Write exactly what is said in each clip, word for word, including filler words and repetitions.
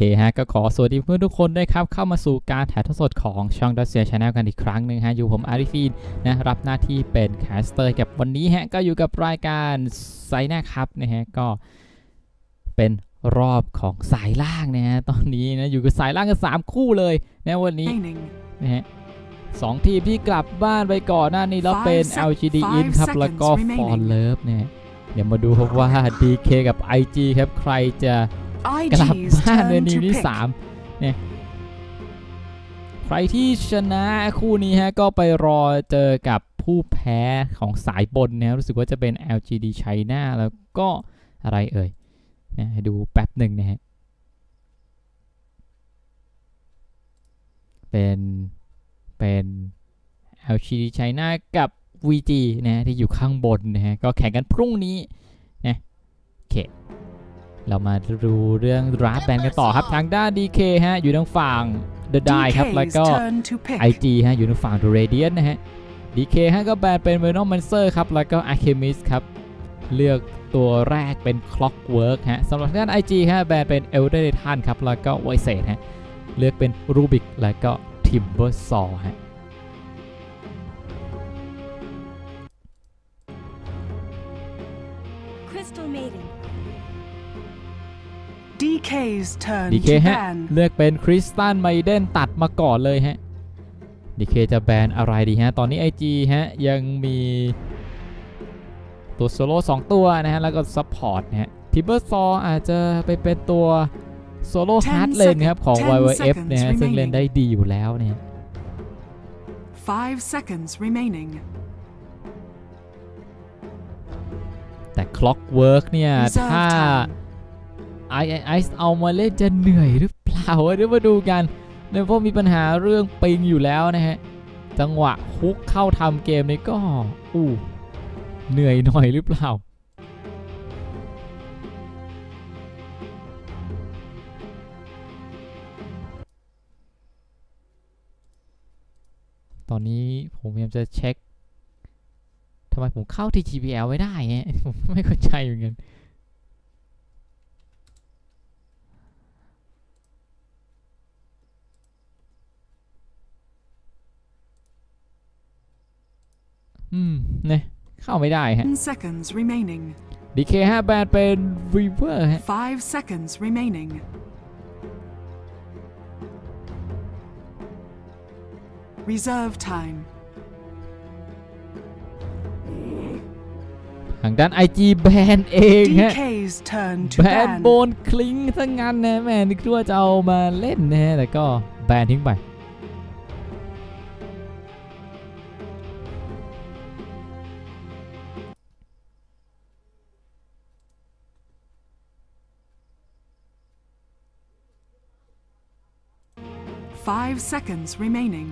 ฮะก็ขอสวัสดีเพื่อนทุกคนด้วยครับเข้ามาสู่การถ่ายทอดสดของช่องดัซเซียชาแนลกันอีกครั้งหนึ่งฮะอยู่ผมอาริฟีนนะรับหน้าที่เป็นแคสเตอร์กับวันนี้ฮะก็อยู่กับรายการไซน่าครับนะฮะก็เป็นรอบของสายล่างนะฮะตอนนี้นะอยู่กับสายล่างกันสามคู่เลยนะวันนี้นะฮะสองทีมที่กลับบ้านไปก่อนหน้านี้แล้วเป็น แอล จี ดี In ครับแล้วก็ For Love เนี่ยเดี๋ยวมาดูครับว่า ดี เค กับ ไอ จี ครับใครจะกลับบ้านในนิวที่สามเนี่ยใครที่ชนะคู่นี้ฮะก็ไปรอเจอกับผู้แพ้ของสายบนนะรู้สึกว่าจะเป็น แอล จี ดี China แล้วก็อะไรเอ่ยนะให้ดูแป๊บหนึ่งนะฮะเป็นเป็น แอล จี ดี China กับ วี จี นะที่อยู่ข้างบนนะฮะก็แข่งกันพรุ่งนี้นะโอเคเรามาดูเรื่องดราฟแบนกันต่อครับทางด้าน ดี เค ฮะอยู่ทางฝั่ง The Die ครับแล้วก็ ไอ จี ฮะอยู่ทางฝั่ง The Radiant นะฮะ ดี เค ฮะก็แบนเป็น Venom Mancer ครับแล้วก็ Alchemist ครับเลือกตัวแรกเป็น Clockwork ฮะสำหรับทางด้าน ไอ จี ฮะแบนเป็น Elder Titan ครับแล้วก็ Void ฮะเลือกเป็น Rubik แล้วก็ Timbersaw ฮะดี เคดี เค ฮะเลือกเป็นคริสตัลไมเดนตัดมาก่อนเลยฮะ ดี เค จะแบนอะไรดีฮะตอนนี้ ไอ จี ฮะยังมีตัวโซโล่สองตัวนะฮะแล้วก็ซัพพอร์ตนะฮะทิมเบอร์ซออาจจะไปเป็นตัวโซโล่ฮาร์ดเลนครับของ วาย วาย เอฟ นะฮะซึ่งเล่นได้ดีอยู่แล้วเนี่ย five seconds remaining แต่ Clockwork เนี่ยถ้าไอไอซ์เอามาเล่นจะเหนื่อยหรือเปล่าเดี๋ยวมาดูกันเนื่องจากมีปัญหาเรื่องปิงอยู่แล้วนะฮะจังหวะฮุกเข้าทำเกมนี้ก็อู้เหนื่อยหน่อยหรือเปล่าตอนนี้ผมพยายามจะเช็คทำไมผมเข้า ที จี พี แอล ไม่ได้ฮะผมไม่เข้าใจเหมือนกันอืมเนี่ยเข้าไม่ได้ฮะ seconds remaining ดี เค ฮะแบนเป็น Weaver ฮะ five seconds remaining reserve time ทางด้าน ไอ จี แบนเองฮะดี เค's turn to แบนโบนคลิงทั้งงั้นนะแม่นึกว่าจะเอามาเล่นนะฮะแต่ก็แบนทิ้งไป five seconds remaining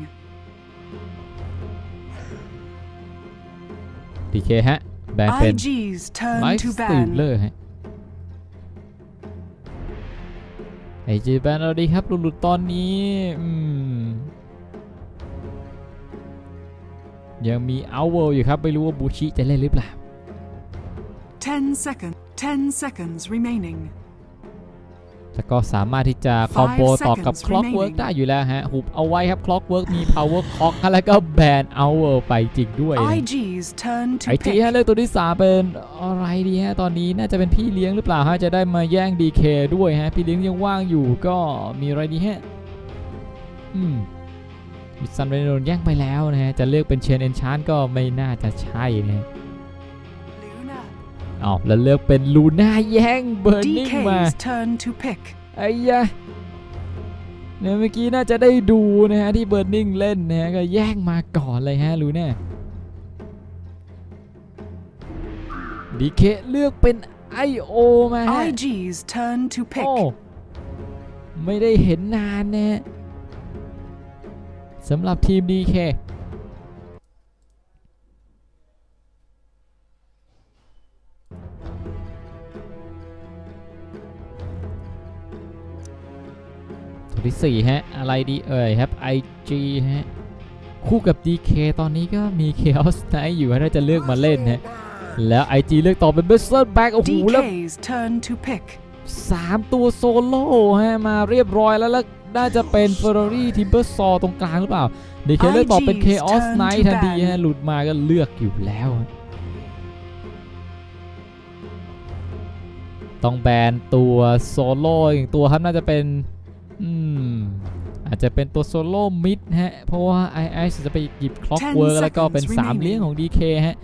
ดี เค ฮะแบนเป็นไอ จี's turn ไลฟ์ to สตรีม ban เลอร์ฮะ ไอ จี แบนเอาดีครับหลุดๆตอนนี้อืมยังมีเอาเวิลอยู่ครับไม่รู้ว่าบูชิจะเล่นหรือเปล่า ten seconds ten seconds remaining แต่ก็สามารถที่จะคอมโบต่อกับ Clockwork ได้อยู่แล้วฮะหุบเอาไว้ครับ Clockwork มี Power Clock แล้วก็แบนเอาเวิลไปจริงด้วยไอ จี's turn to ไอ จี ฮะเลือกตัวที่สามเป็นอะไรดีฮะตอนนี้น่าจะเป็นพี่เลี้ยงหรือเปล่าฮะจะได้มาแย่ง ดี เค ด้วยฮะพี่เลี้ยงยังว่างอยู่ก็มีอะไรดีฮะอืมมิสซันเรโนนแย่งไปแล้วนะฮะจะเลือกเป็นเชนเอนชานก็ไม่น่าจะใช่นะฮะอ้าวแล้วเลือกเป็นลูน่าแย่งเบอร์นิ่งมาดี เค's turn to pick ไอ้ยะเนี่ยเมื่อกี้น่าจะได้ดูนะฮะที่เบอร์นิ่งเล่นนะฮะก็แย่งมาก่อนเลยฮะลูน่า ดี เค เลือกเป็น ไอ โอ มาฮะไอ จี's turn to pick โอ้ไม่ได้เห็นนานนะฮะสำหรับทีม ดี เคตัวที่สี่ฮะอะไรดีเอ่ยครับ ไอ จี ฮะคู่กับ ดี เค ตอนนี้ก็มี Chaos Knight อยู่ถ้าจะเลือกมาเล่นฮะแล้ว ไอ จี เลือกต่อเป็น Berserk Back โอ้โหแล้วดี เค's turn to pick สามตัวโซโล่ฮะมาเรียบร้อยแล้วแล้วน่าจะเป็น Ferrari Timber Saw ตรงกลางหรือเปล่าเดี๋ยวเคเลือกบอกเป็น Chaos Knight ทันทีฮะหลุดมาก็เลือกอยู่แล้วต้องแบนตัวโซโล่อีกตัวครับน่าจะเป็นอืมอาจจะเป็นตัวโซโล่มิดฮะเพราะว่า ไอ ไอ จะไปหยิบ Clockwork แล้วก็เป็นสามเลี้ยงของ ดี เค ฮะ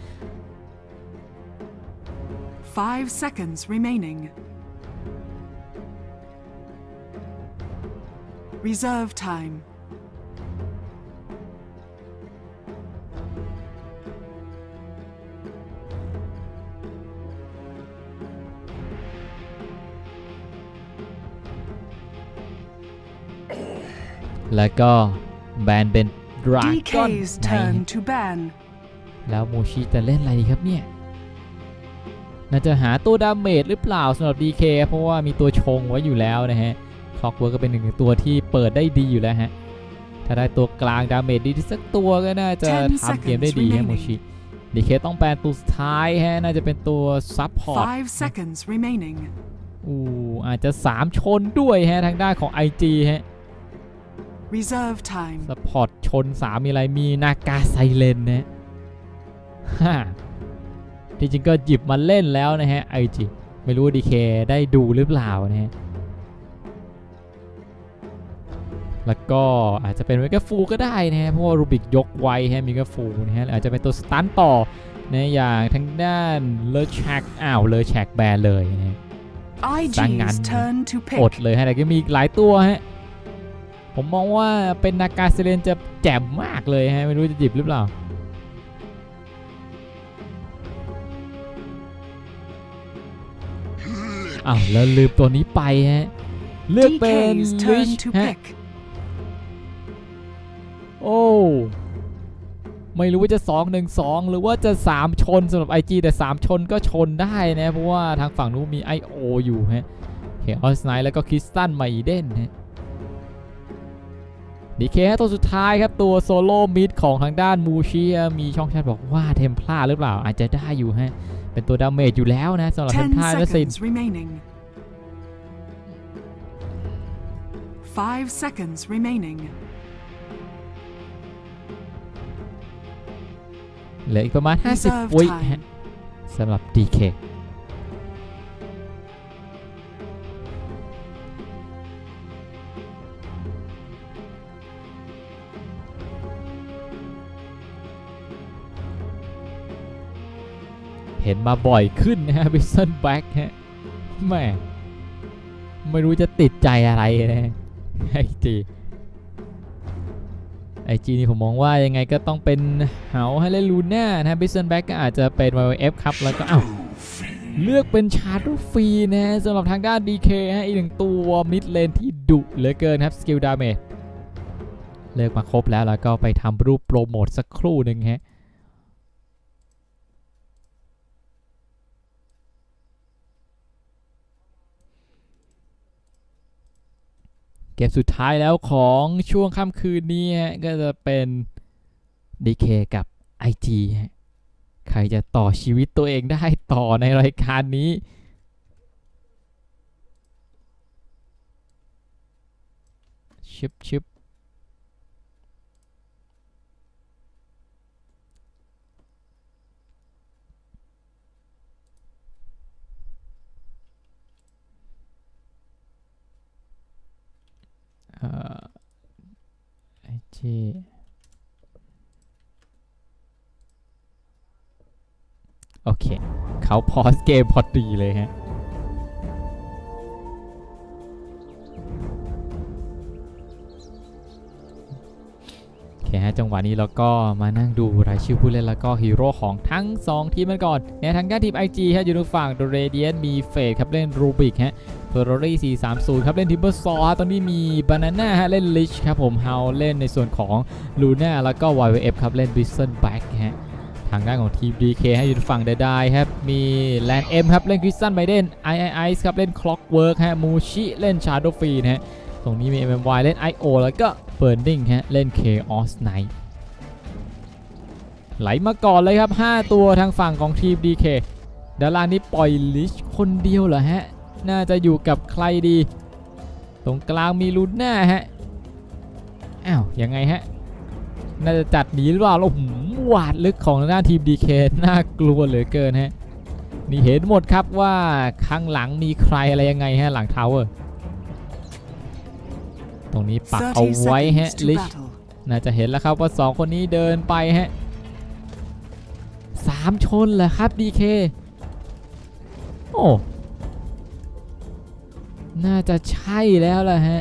five seconds remaining reserve time แล้วก็แบนเป็นดราก้อนดี เค's turn to ban แล้วโมชิจะเล่นอะไรดีครับเนี่ยน่าจะหาตัวดาเมจหรือเปล่าสำหรับ ดี เค เพราะว่ามีตัวชงไว้อยู่แล้วนะฮะคล็อกเวิร์กก็เป็นหนึ่งในตัวที่เปิดได้ดีอยู่แล้วฮะถ้าได้ตัวกลางดาเมจดีที่สักตัวก็น่าจะทำเกมได้ดีฮะโมชิ ดี เค ต้องแปลตัวสุดท้ายฮะน่าจะเป็นตัวซับพอร์ต five seconds remaining อู้อาจจะสามชนด้วยฮะทางด้านของ ไอ จี ฮะ reserve time ซัพพอร์ตชนสามมีอะไรมีนากาไซเลนนะฮ่าที่จริงก็หยิบมาเล่นแล้วนะฮะ ไอ จี ไม่รู้ ดี เค ได้ดูหรือเปล่านะฮะแล้วก็อาจจะเป็นเมกาฟูก็ได้นะฮะเพราะว่ารูบิกยกไวฮะเมกาฟูนะฮะอาจจะเป็นตัวสตันต่อนะอย่างทางด้านเลอแชกอ้าวเลอแชกแบนเลยนะฮะสร้างงานอดเลยฮะแต่ก็มีหลายตัวฮะผมมองว่าเป็นนากาเซเลนจะแจ่มมากเลยฮะไม่รู้จะหยิบหรือเปล่าอ้าวแล้วลืมตัวนี้ไปฮะเลือกเป็นลิชฮะโอ้ไม่รู้ว่าจะสอง หนึ่ง สองหรือว่าจะสามชนสำหรับ ไอ จี แต่สามชนก็ชนได้นะเพราะว่าทางฝั่งนู้นมี ไอ โอ อยู่ฮะเฮออสไนท์แล้วก็คริสตันไมเดนฮะดี เค ตัวสุดท้ายครับตัวโซโล่มิดของทางด้านมูชิมีช่องแชทบอกว่าเทมพลาหรือเปล่าอาจจะได้อยู่ฮะเป็นตัวดาเมจอยู่แล้วนะสำหรับเทมพลาและซิน five seconds remaining เหลืออีกประมาณห้าสิบวิฮะสำหรับ ดี เค เห็นมาบ่อยขึ้นนะฮะบิสซันแบ็กฮะแม่ไม่รู้จะติดใจอะไรนะไอจีไอจีนี่ผมมองว่ายังไงก็ต้องเป็นเฮาให้เล่นลูน่านะบิสซันแบ็กก็อาจจะเป็น วาย วาย เอฟ ครับแล้วก็อ้าวเลือกเป็นชาร์ดฟรีนะสำหรับทางด้าน ดี เค ฮะอีกหนึ่งตัวมิดเลนที่ดุเหลือเกินครับสกิลดาเมจเลือกมาครบแล้วแล้วก็ไปทำรูปโปรโมทสักครู่หนึ่งฮะเกมสุดท้ายแล้วของช่วงค่ำคืนนี้ก็จะเป็น ดี เค กับ ไอ จี ใครจะต่อชีวิตตัวเองได้ต่อในรายการนี้ชิปชิปไอจีโอเคเขาพอสเกมพอดีเลยฮะโอเคฮะจังหวะนี้เราก็มานั่งดูรายชื่อผู้เล่นแล้วก็ฮีโร่ของทั้งสองทีมกันก่อนในทางด้านทีม ไอ จี ฮะอยู่ทางฝั่งโดเรเดียนมีเฟดครับเล่นรูบิกฮะเฟอร์รารี่สี่สามศูนย์ครับเล่นทิมเบอร์ซอตอนนี้มีบานาน่าฮะเล่นลิชครับผมเฮาเล่นในส่วนของลูน่าแล้วก็ วาย วาย เอฟ ครับเล่นบิสเซนแบ็กฮะทางด้านของทีม ดี เค ให้อยู่ฝั่งเดดายครับมีแลนด์เอ็มครับเล่นคริสตันไบเดน ไอ ไอ ไอ ครับเล่นคล็อกเวิร์กฮะมูชิเล่นชาร์โดฟีนฮะตรงนี้มี เอ็ม เอ็ม วาย เล่น ไอ โอ แล้วก็เบิร์นดิ้งฮะเล่น Chaos Knight ไหลมาก่อนเลยครับห้าตัวทางฝั่งของทีม ดี เค ด้านล่างนี้ปล่อยลิชคนเดียวเหรอฮะน่าจะอยู่กับใครดีตรงกลางมีลูน่าฮะอ้าวยังไงฮะน่าจะจัดหนีหรือเปล่าแล้วหืมหวาดลึกของหน้าทีม ดี เค น่ากลัวเหลือเกินฮะนี่เห็นหมดครับว่าข้างหลังมีใครอะไรยังไงฮะหลังทาวเวอร์ตรงนี้ปักเอาไว้ฮะลิชน่าจะเห็นแล้วครับว่าสองคนนี้เดินไปฮะสามชนเหรอครับ ดี เค โอ้น่าจะใช่แล้วล่ะฮะ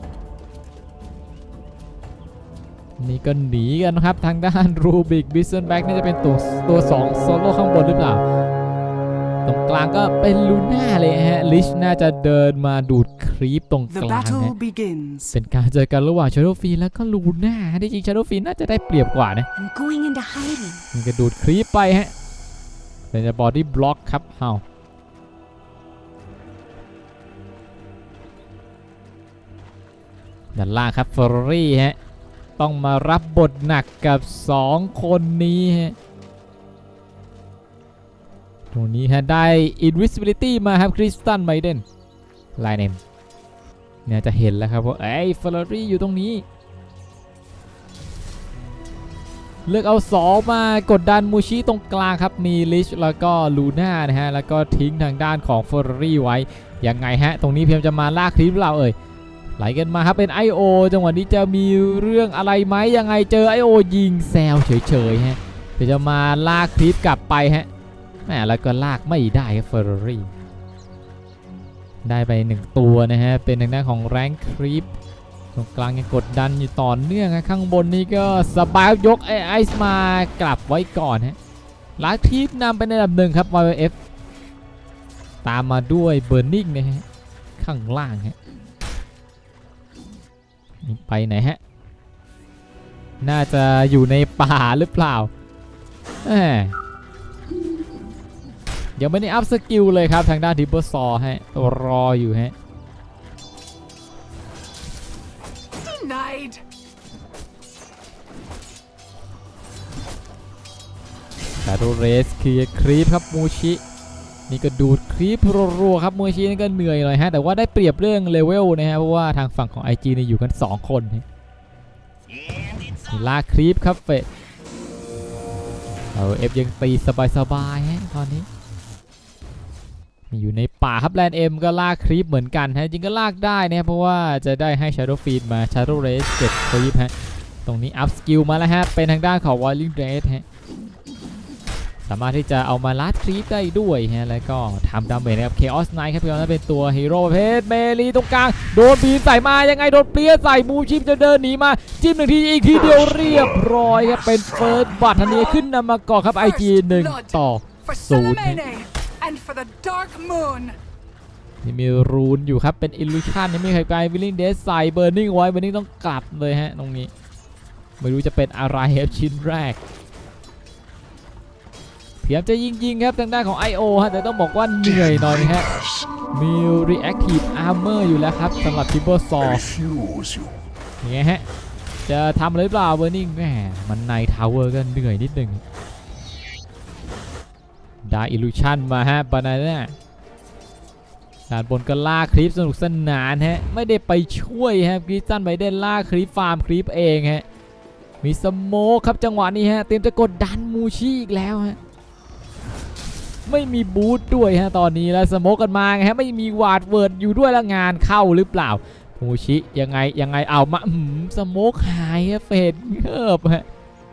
นี่ก็หนีกันครับทางด้านรูบิกบิสเซนแบ็กน่าจะเป็นตัวตัวสองโซโล่ข้างบนหรือเปล่าตรงกลางก็เป็นลูน่าเลยฮะลิชน่าจะเดินมาดูดครีปตรงกลางฮะเป็นการเจอกันระหว่างชาโดว์ฟีนแล้วก็ลูน่าที่จริงชาโดว์ฟีนน่าจะได้เปรียบกว่านะมันก็ดูดครีปไปฮะเป็นจะบอดี้บล็อกครับเฮาด้านล่างครับเฟอร์รารี่ฮะต้องมารับบทหนักกับสองคนนี้ฮะตรงนี้ฮะได้ Invisibility มาครับคริสตันไมเดนไลน์เนมเนี่ยจะเห็นแล้วครับว่าไอ้เฟอร์รารี่อยู่ตรงนี้เลือกเอาสองมากดดันมูชิตรงกลางครับมีลิชแล้วก็ลูน่านะฮะแล้วก็ทิ้งทางด้านของเฟอร์รารี่ไว้ยังไงฮะตรงนี้เพียงจะมาลากคลิปเราเอ่ยไหลกันมาครับเป็น ไอ โอ จังหวะนี้จะมีเรื่องอะไรไหมยังไงเจอ ไอ โอ ยิงแซวเฉยๆฮะเดี๋ยวจะมาลากคลิปกลับไปฮะแหมแล้วก็ลากไม่ได้ครับเฟอร์รารี่ได้ไปหนึ่งตัวนะฮะเป็นทางด้านของแรงคลิปตรงกลางยังกดดันอยู่ต่อเนื่องข้างบนนี้ก็สบายยกไอไอซ์มากลับไว้ก่อนฮะลากคลิปนำเป็นอันดับหนึ่งครับ วาย เอฟ ตามมาด้วยเบอร์นิงนะฮะข้างล่างฮะไปไหนฮะน่าจะอยู่ในป่าหรือเปล่าแหมยังไม่ได้อัพสกิลเลยครับทางด้านทิปเปอร์ซอฮะรออยู่ฮะชาโดว์เรสเคลียร์ครีปครับมูชินี่ก็ดูดครีปรัวๆครับมูชินี่ก็เหนื่อยหน่อยฮะแต่ว่าได้เปรียบเรื่องเลเวลนะฮะเพราะว่าทางฝั่งของ ไอ จี นี่อยู่กันสองคนลากครีปครับเฟะเอาเอฟยังตีสบายๆฮะตอนนี้อยู่ในป่าครับแลนเอ็มก็ลากครีปเหมือนกันฮะจริงก็ลากได้นะเพราะว่าจะได้ให้ Shadow Fiend มา Shadow Race เก็บครีปฮะตรงนี้อัพสกิลมาแล้วฮะเป็นทางด้านของ Wailing Race ฮะสามารถที่จะเอามาลัดครีปได้ด้วยฮะแล้วก็ทำดาเมจนะครับ Chaos Knight ครับเพื่อนเป็นตัวฮีโร่ประเภทเมลีตรงกลางโดนบีนใส่มายังไงโดนเปรี้ยใส่มูชิปจะเดินหนีมาจิ้มหนึ่งทีอีกทีเดียวเรียบร้อยครับเป็นเฟิร์สบัตทันนี้ขึ้นนำมาก่อนครับ ไอ จี หนึ่งต่อศูนย์นี่มีรูนอยู่ครับเป็นอิลลูชันนี่มีใครไปวิลลิงเดสใส่เบอร์นิ่งไว้เบอร์นิ่งต้องกลับเลยฮะตรงนี้ไม่รู้จะเป็นอะไรครับชิ้นแรกพยายามจะยิงๆครับทางด้านของ ไอ โอ ฮะแต่ต้องบอกว่าเหนื่อยหน่อยฮะมี Reactive Armor อยู่แล้วครับสำหรับทิปเปอร์ซอยังไงฮะจะทำอะไรเปล่าเบอร์นิ่งแหมมันในทาวเวอร์ก็เหนื่อยนิดนึงได้อิลลูชันมาฮะบานาน่าด้านบนก็ล่าคลิปสนุกสนานฮะไม่ได้ไปช่วยฮะคริสตันไบเดนล่าคลิปฟาร์มคลิปเองฮะมีสโมคครับจังหวะนี้ฮะเตรียมจะกดดันมูชิอีกแล้วฮะไม่มีบูทด้วยฮะตอนนี้แล้วสโมกกันมาไงฮะไม่มีวาดเวิร์ดอยู่ด้วยแล้วงานเข้าหรือเปล่ามูชิยังไงยังไงเอามาสโมกหายฮะเฟดเงิบฮะ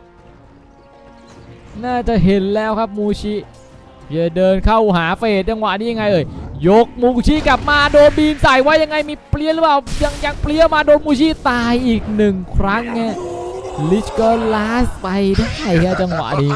น่าจะเห็นแล้วครับมูชิจะเดินเข้าหาเฟดจังหวะนี้ยังไงเอ่ยยกมูชิกลับมาโดนบีมใส่ไว้ยังไงมีเปลี่ยนหรือเปล่ายังยังเปลี่ยนมาโดนมูชิตายอีกหนึ่งครั้งไงลิชก็ลาสไปได้ฮะจังหวะนี้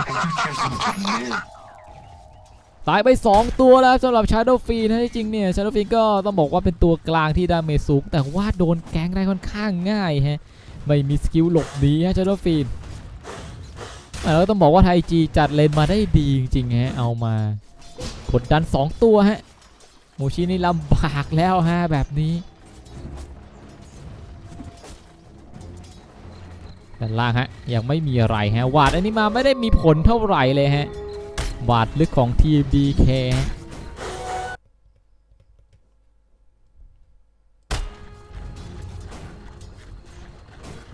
ตายไปสองตัวแล้วสำหรับ Shadow Fiend นะจริงเนี่ย Shadow Fiend ก็ต้องบอกว่าเป็นตัวกลางที่ดาเมจสูงแต่ว่าโดนแก๊งได้ค่อนข้างง่ายฮะไม่มีสกิลหลบหนีฮะ Shadow Fiend แล้วต้องบอกว่าไทจีจัดเลนมาได้ดีจริงๆฮะเอามากดดันสองตัวฮะมูชินี่ลำบากแล้วฮะแบบนี้ด้านล่างฮะยังไม่มีอะไรฮะวาดอันนี้มาไม่ได้มีผลเท่าไหร่เลยฮะวาดลึกของทีม ดี เค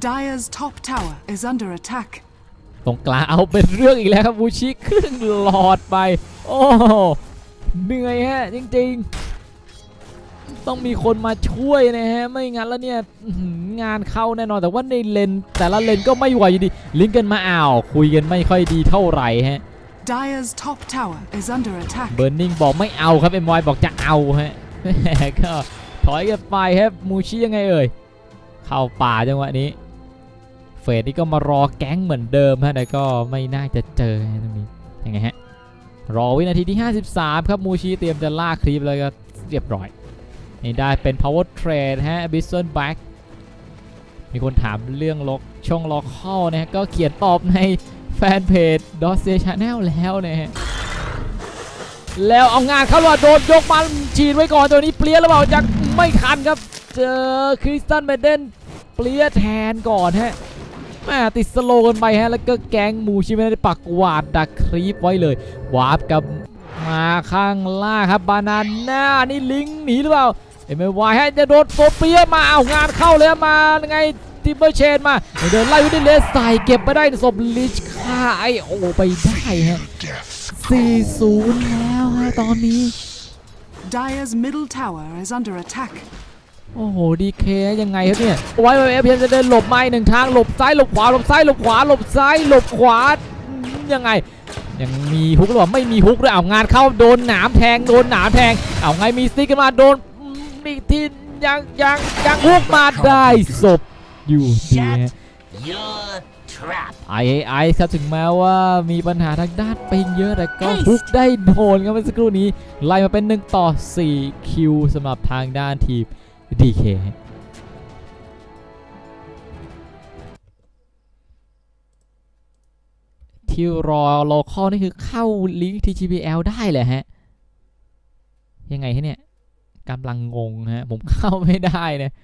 Dire's top tower is under attack. ตรงกลางเอาเป็นเรื่องอีกแล้วครับมูชิครึ่งหลอดไปโอ้เหนื่อยฮะจริงๆต้องมีคนมาช่วยนะฮะไม่งั้นแล้วเนี่ยงานเข้าแน่นอนแต่ว่าในเลนแต่ละเลนก็ไม่ไหวอยู่ดีลิงก์กันมาอ้าวคุยกันไม่ค่อยดีเท่าไหร่ฮะ Dire's top tower is under attack. เบิร์นนิงบอกไม่เอาครับเอ็มวายบอกจะเอาฮะก็ถอยกันไปครับมูชิยังไงเอ่ยเข้าป่าจังหวะนี้เฟสนี่ก็มารอแก๊งเหมือนเดิมฮะแต่ก็ไม่น่าจะเจอตรงนี้ยังไงฮะรอวินาทีที่ห้าสิบสามครับมูชิเตรียมจะลากคลิปแล้วก็เรียบร้อยนี่ได้เป็น power trade ฮะ Bison Back มีคนถามเรื่องล็อกช่องล็อกเข้านะฮะก็เขียนตอบในแฟนเพจ Dossier Channel แล้วนะฮะแล้วเอางานเข้าว่าโดนยกมาฉีดไว้ก่อนตัวนี้เปลี่ยนหรือเปล่ายังไม่ทันครับเจอคริสตันเบเดนเปลี่ยนแทนก่อนฮะแม่ติดสโลกันไปฮะแล้วก็แก๊งมูชิไม่ได้ปักหวาดดักครีปไว้เลยวาร์ปกับมาข้างล่างครับบานาน่านี่ลิงหนีหรือเปล่าเอ็มวายฮะจะโดนโซเปียมาเอางานเข้าเลยมาไงทิมเบอร์เชนมาเดินไล่วินเลสใส่เก็บไปได้ศพลิชฆ่าไอโอไปได้ฮะสี่ศูนย์แล้วฮะตอนนี้ Dire's middle tower is under attack. โอ้โหดีเคยังไงครับเนี่ยไว้ไว้เอฟจะเดินหลบไม้หนึ่งทางหลบซ้ายหลบขวาหลบซ้ายหลบขวาหลบซ้ายหลบขวายังไงยังมีฮุกหรือเปล่าไม่มีฮุกด้วยเอางานเข้าโดนหนามแทงโดนหนามแทงเอาไงมีสติ๊กกันมาโดนมีที่ยังยังยังฮุกมาได้ศพอยู่ดีฮะไอไอครับถึงแม้ว่ามีปัญหาทางด้านปิงเยอะแต่ก็ฮุกได้โดนครับเมื่อสักครู่นี้ไล่มาเป็นหนึ่งต่อสี่คิวสำหรับทางด้านทีมดีเคที่รอโลคอลนี่คือเข้าลิงก์ ที จี พี แอล ได้เลยฮะยังไงฮะเนี่ยกำลังงงฮะผมเข้าไม่ได้นะ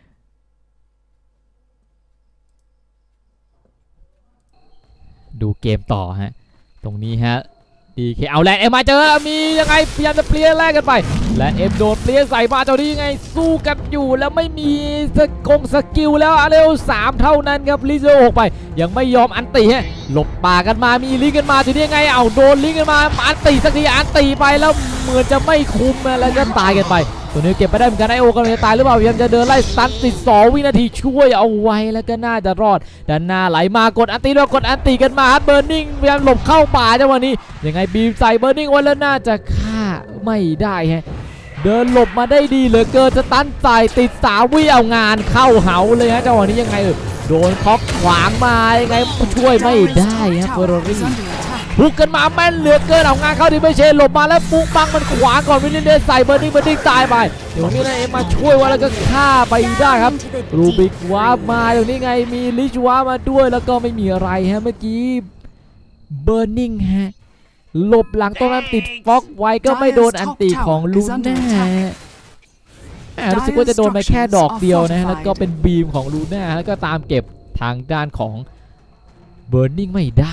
ดูเกมต่อฮะตรงนี้ฮะดีเคเอาแลนเอ็มมาเจอมียังไงพยายามจะเปลี่ยนแรกกันไปและเอ็มโดนเปลี่ยนใส่มาเจ้านี้ยังไงสู้กันอยู่แล้วไม่มีสกงสกิลแล้วเร็วสามเท่านั้นครับลิโซหกไปยังไม่ยอมอันตีฮะหลบป่ากันมามีลิงกันมาทีนี้ยังไงเอาโดนลิงกันมาอันตีสักทีอันตีไปแล้วเหมือนจะไม่คุ้มแล้วก็ตายกันไปตัวนี้เก็บไปได้เหมือนกันไอโอกำลังจะตายหรือเปล่าพยายามจะเดินไล่สตันติดสองวินาทีช่วยเอาไว้แล้วก็น่าจะรอดด้านหน้าไหลมากดอันตีแล้วกดอันตีกันมาเบอร์นิ่งพยายามหลบเข้าป่าจังหวะนี้ยังไงบีมใส่เบอร์นิ่งไว้แล้วน่าจะฆ่าไม่ได้ฮะเดินหลบมาได้ดีเหลือเกินสตันใส่ติดสามวิเอางานเข้าเหาเลยฮะจังหวะนี้ยังไงเออโดนคอกขวางมายังไงช่วยไม่ได้ฮะเฟอร์รารี่บุกกันมาแม่นเหลือเกินเอางานเข้าที่ไม่เชนหลบมาแล้วปุ๊บปังมันขวางก่อนวิลเลนเดสใส่เบอร์นิ่งเบอร์นิ่งตายไปเดี๋ยวนี้นะเอ็มมาช่วยว่าแล้วก็ฆ่าไปได้ครับรูบิกว้ามาเดี๋ยวนี้ไงมีลิชว้ามาด้วยแล้วก็ไม่มีอะไรฮะเมื่อกี้เบอร์นิ่งฮะหลบหลังตรงนั้นติดฟ็อกไว้ก็ไม่โดนอันตีของลูน่ารู้สึกว่าจะโดนไปแค่ดอกเดียวนะแล้วก็เป็นบีมของลูน่าแล้วก็ตามเก็บทางด้านของเบอร์นิ่งไม่ได้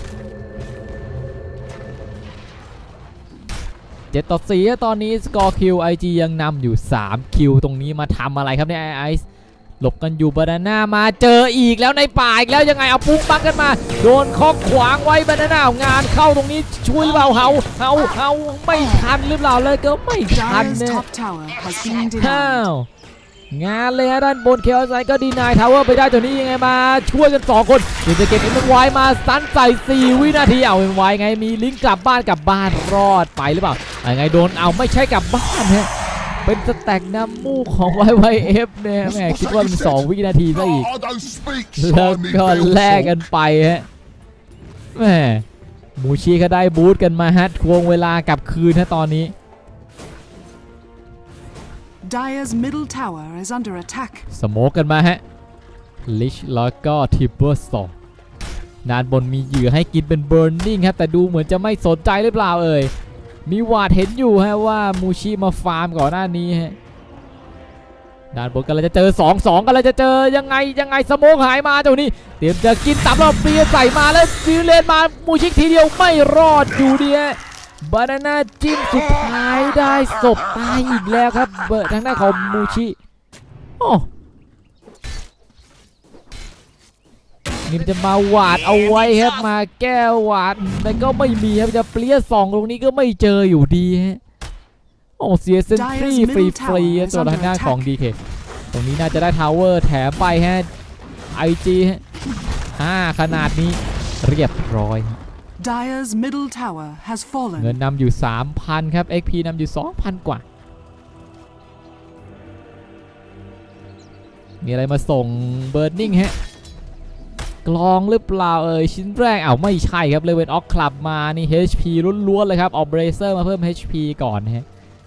เจ็ดต่อสี่ตอนนี้สกอร์คิว ไอ จี ยังนำอยู่สามคิวตรงนี้มาทำอะไรครับเนี่ยไอซ์หลบกันอยู่บานาน่ามาเจออีกแล้วในป่าอีกแล้วยังไงเอาปุ๊บปังกันมาโดนคอกขวางไว้บานาน่างานเข้าตรงนี้ช่วยหรือเปล่าเฮาเฮาเฮาไม่ทันหรือเปล่าเลยก็ไม่ทันเนี่ยฮ้าวงานเลยฮะด้านบนเคอร์ไซก็ดีนายทาวเวอร์ไปได้ตัวนี้ยังไงมาช่วยกันสองคนเดี๋ยวจะเก็บเอ็มไวมาสันใส่สี่วินาทีเอาเอ็มไวไงมีลิงก์กลับบ้านกลับบ้านรอดไปหรือเปล่ายังไงโดนเอาไม่ใช่กลับบ้านฮะเป็นสแต็กน้ำมูกของ วาย วาย เอฟ เนี่ยแม่คิดว่าเป็นสองวินาทีซะอีกแล้วก็แลกกันไปฮะแม่มูชีก็ได้บูทกันมาฮะทวงเวลากลับคืนฮะตอนนี้ Dire's middle tower is under attack สโมกกันมาฮะลิชแล้วก็ทิปเปอร์สตอร์ด้านบนมีเหยื่อให้กินเป็นเบิร์นนิ่งครับแต่ดูเหมือนจะไม่สนใจหรือเปล่าเอ่ยมีวาดเห็นอยู่ฮะว่ามูชิมาฟาร์มก่อนหน้านี้ฮะด้านบนกันเราจะเจอ สอง สอง กันเราจะเจอยังไงยังไงสโมกหายมาเจ้านี้เตรียมจะกินตับแล้วเปียใส่มาแล้วฟิวเลนมามูชิทีเดียวไม่รอดอยู่ดีฮะบานาน่าจิ้มสุดท้ายได้ศพตายอีกแล้วครับเบิร์ดทางด้านของมูชิโอ้นี่จะมาหวาดเอาไว้ครับมาแก้หวาดแต่ก็ไม่มีครับจะเปลี่ยนสองตรงนี้ก็ไม่เจออยู่ดีฮะโอ้เสียเซนทรีฟรีฟรีตัวทางหน้าของ ดี เค ตรงนี้น่าจะได้ทาวเวอร์แถมไปฮะ ไอ จี ฮะอ่าขนาดนี้เรียบร้อย Dire's middle tower has fallen เงินนำอยู่ สามพัน ครับ เอ็ก พี นำอยู่ สองพัน กว่ามีอะไรมาส่งเบิร์นนิ่งฮะกลองหรือเปล่าเอ่ยชิ้นแรกอ้าวไม่ใช่ครับเลเวนออกคลับมานี่ เอช พี ล้วนๆเลยครับเอาเบรเซอร์มาเพิ่ม เอช พี ก่อนฮะ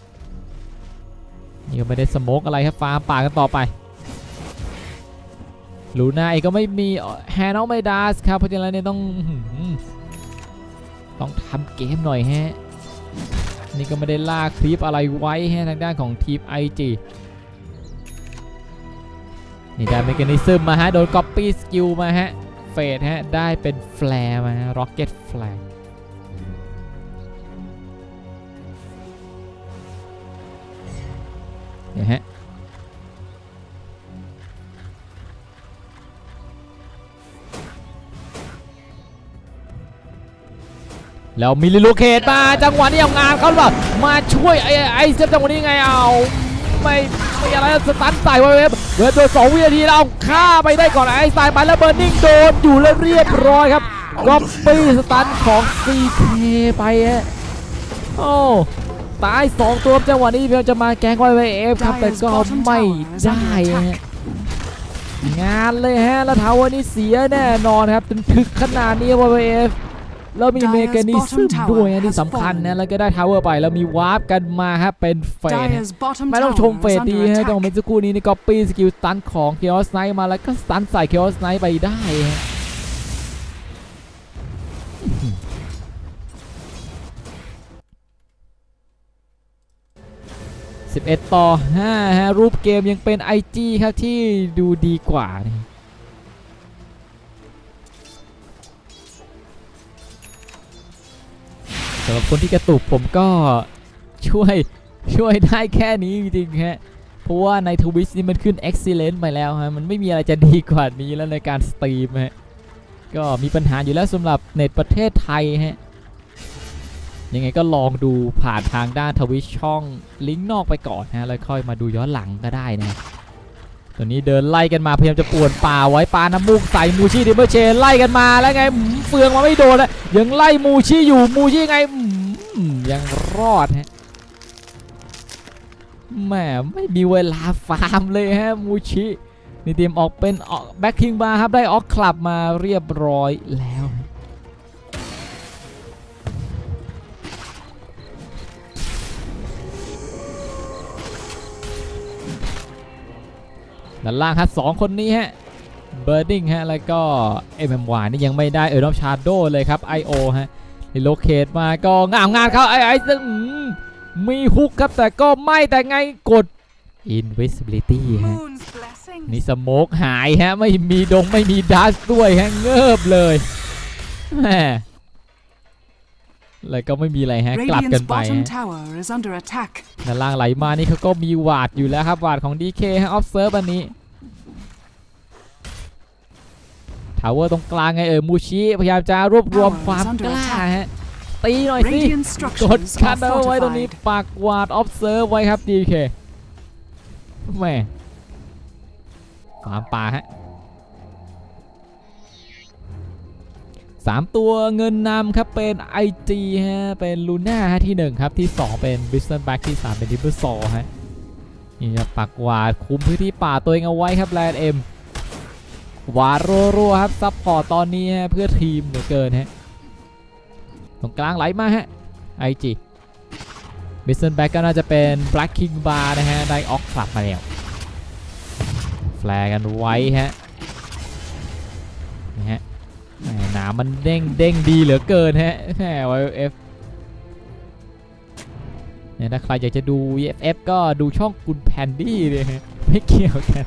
นี่ก็ไม่ได้สโมกอะไรครับฟาร์มป่ากันต่อไปลูน่าเองก็ไม่มีแฮนอลไมดาสครับเพราะฉะนั้นเนี่ยต้องต้องทำเกมหน่อยฮะนี่ก็ไม่ได้ล่าคลิปอะไรไว้ฮะทางด้านของทีม ไอ จี นี่ได้เมคานิซึมมาฮะโดนก๊อปปี้สกิลมาฮะเฟดฮะได้เป็นแฟร์มาฮะร็อกเก็ตแฟร์เนี่ยฮะแล้วมีลิลูเคตมาจังหวะนี้เอางานเขาแบบมาช่วยไอ้ไอ้เซฟจังหวะนี้ไงเอาไม่ไม่อะไรสตันใส่ไว้เว็บเว็บตัวสองวินาทีแล้วเอาฆ่าไปได้ก่อนไอ้สายไปแล้วเบิร์นิ่งโดนอยู่แล้วเรียบร้อยครับก๊อปปี้สตันของ ซี เค ไปฮะโอ้ตายสองตัวจังหวะนี้เพียงจะมาแกงไว้ไว้เอฟครับแต่ก็ไม่ได้ฮะงานเลยฮะแล้วทาวเวอร์นี้เสียแน่นอนครับจนถึกขนาดนี้ไว้ไว้เอฟแล้วมีเมกานิซึมด้วยที่สำคัญนะแล้วก็ได้ทาวเวอร์ไปแล้วมีวาร์ปกันมาฮะเป็นเฟดไม่ต้องชมเฟดดีฮะตรงเมื่อสักครู่นี้นี่ก็ปีสกิลสตันของเคออสไนท์มาแล้วก็สตันใส่เคออสไนท์ไปได้สิบเอ็ดต่อห้าฮะรูปเกมยังเป็น ไอ จี ครับที่ดูดีกว่าสำหรับคนที่กระตุกผมก็ช่วยช่วยได้แค่นี้จริงๆฮะเพราะว่าในทวิชนี่มันขึ้น Excellent ไปแล้วฮะมันไม่มีอะไรจะดีกว่านี้แล้วในการสตรีมฮะก็มีปัญหาอยู่แล้วสำหรับเน็ตประเทศไทยฮะยังไงก็ลองดูผ่านทางด้านทวิชช่องลิงก์นอกไปก่อนฮะแล้วค่อยมาดูย้อนหลังก็ได้นะตัวนี้เดินไล่กันมาพยายามจะป่วนป่าไว้ปาน้ำมูกใส่มูชิดิเบอร์เชนไล่กันมาแล้วไงเฟืองมาไม่โดนแล้วยังไล่มูชิอยู่มูชิไงยังรอดฮะแหมไม่มีเวลาฟาร์มเลยฮะมูชินี่เตรียมออกเป็นออกแบ็คคิงบาร์ครับได้ออกคลับมาเรียบร้อยแล้วด้านล่างฮะสองคนนี้ฮะเบิร์ดิงฮะแล้วก็ เอ็ม เอ็ม วาย นี่ยังไม่ได้เออร์นอฟชาร์โดเลยครับ ไอ โอ ฮะโลเคตมาก็งามงานเขาไอไอมีฮุกครับแต่ก็ไม่แต่ไงกด Invisibility ฮะนี่สโมกหายฮะไม่มีดงไม่มีดัสด้วยฮะเงิบเลยแหมเลยก็ไม่มีอะไรฮะกลับกันไปด้านล่างไหลมานี่เขาก็มีวาดอยู่แล้วครับวาดของ ดี เค ฮะออฟเซิร์ฟอันนี้ทาวเวอร์ตรงกลางไงเออมูชิพยายามจะรวบรวมความกล้าฮะตีหน่อยสิกดคันเอาไว้ตรงนี้ปากวาดออฟเซิร์ฟไว้ครับ ดี เค แม่ความป่าฮะสามตัวเงินนำครับเป็น ไอ จี ฮะเป็นลูน่าฮะที่หนึ่งครับที่สองเป็นบิสเซนแบ็กที่สามเป็นดิบเบิลซอฮะนี่จะปักวาดคุมพื้นที่ป่าตัวเองเอาไว้ครับแลนด์เอ็มวาดรัวๆครับซับพอร์ตตอนนี้ฮะเพื่อทีมเหลือเกินฮะตรงกลางไหลมาฮะ ไอ จี บิสเซนแบ็กก็น่าจะเป็นแบล็กคิงบาร์นะฮะได้ออกกลับมาแล้วแฟร์กันไว้ฮะนี่ฮะหนามันเด้งเด้งดีเหลือเกินฮะแหม วาย เอฟ เนี่ยถ้าใครอยากจะดู วี เอฟ เอฟ ก็ดูช่องคุณแพนดี้เลยฮะไม่เกี่ยวกัน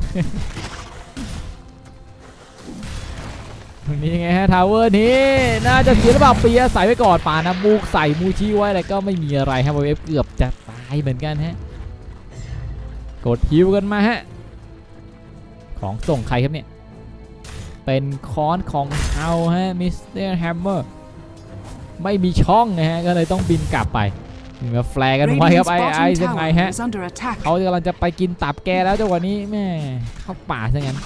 ตรงนี้ไงฮะทาวเวอร์นี้น่าจะเสียหรือเปล่าปีใส่ไว้ก่อนป่าน้ำมูกใส่มูชิไว้แล้วก็ไม่มีอะไรฮะ วาย เอฟ เกือบจะตายเหมือนกันฮะกดฮิวกันมาฮะของส่งใครครับเนี่ยเป็นค้อนของเฮาฮะมิสเตอร์แฮมเมอร์ไม่มีช่องนะฮะก็เลยต้องบินกลับไปมาแฟร์กันไว้ครับไอ้ไอ้ยังไงฮะเขากำลังจะไปกินตับแกแล้วจังหวะนี้แม่เข้าป่าซะงั้น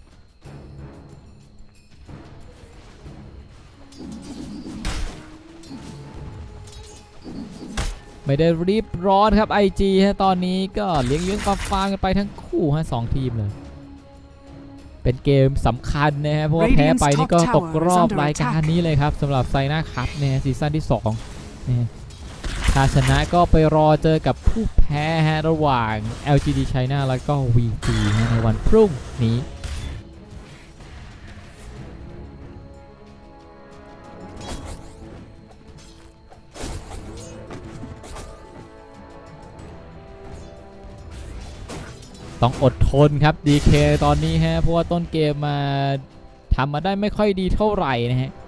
ไม่ได้รีบร้อนครับ ไอ จี ฮะตอนนี้ก็เลี้ยงเลี้ยงฟาร์มกันไปทั้งคู่ฮะสองทีมเลยเป็นเกมสำคัญนะฮะเพราะว่าแพ้ไปนี่ก็ตกรอบรายการนี้เลยครับสำหรับไซน่าคัพเนี่ยซีซั่นที่สองเนี่ยถ้าชนะก็ไปรอเจอกับผู้แพ้ฮะระหว่าง แอล จี ดี China แล้วก็ วี จี ในวันพรุ่งนี้ต้องอดทนครับ ดี เค ตอนนี้ฮะเพราะว่าต้นเกมมาทำมาได้ไม่ค่อยดีเท่าไหร่นะฮะ